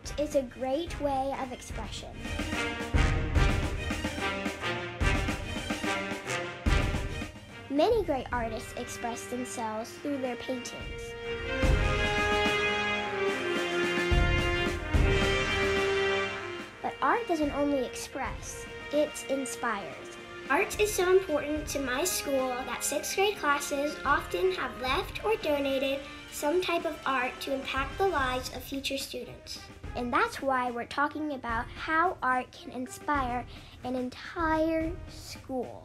Art is a great way of expression. Many great artists express themselves through their paintings. But art doesn't only express, it inspires. Art is so important to my school that 6th grade classes often have left or donated some type of art to impact the lives of future students. And that's why we're talking about how art can inspire an entire school.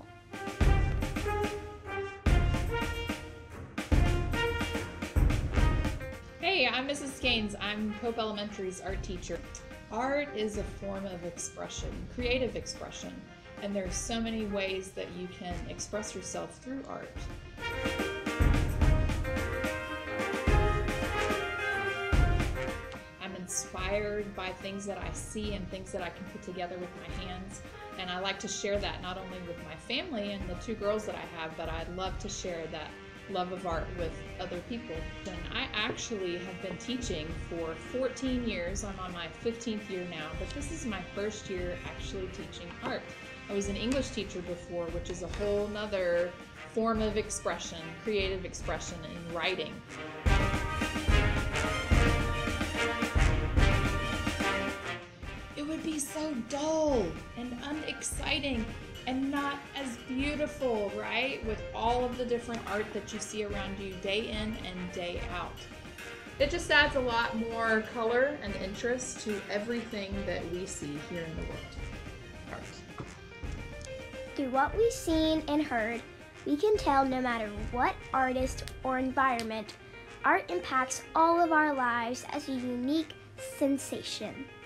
Hey, I'm Mrs. Gaines. I'm Pope Elementary's art teacher. Art is a form of expression, creative expression, and there's so many ways that you can express yourself through art. I'm inspired by things that I see and things that I can put together with my hands, and I like to share that not only with my family and the 2 girls that I have, but I'd love to share that love of art with other people. And I actually have been teaching for 14 years. I'm on my 15th year now, but this is my first year actually teaching art. I was an English teacher before, which is a whole nother form of expression, creative expression in writing. It would be so dull and unexciting and not as beautiful, right? With all of the different art that you see around you day in and day out. It just adds a lot more color and interest to everything that we see here in the world. Art. Through what we've seen and heard, we can tell no matter what artist or environment, art impacts all of our lives as a unique sensation.